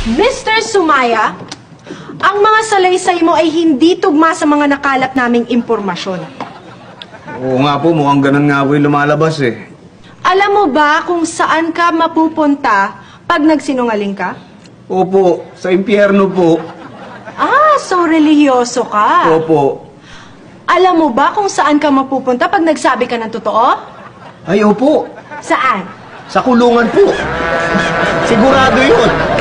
Mr. Sumaya, ang mga salaysay mo ay hindi tugma sa mga nakalap naming impormasyon. Oo nga po, mukhang ganun nga po yung lumalabas eh. Alam mo ba kung saan ka mapupunta pag nagsinungaling ka? Opo, sa impyerno po. Ah, so relihiyoso ka. Opo. Alam mo ba kung saan ka mapupunta pag nagsabi ka ng totoo? Ay, opo. Saan? Sa kulungan po. Sigurado yun.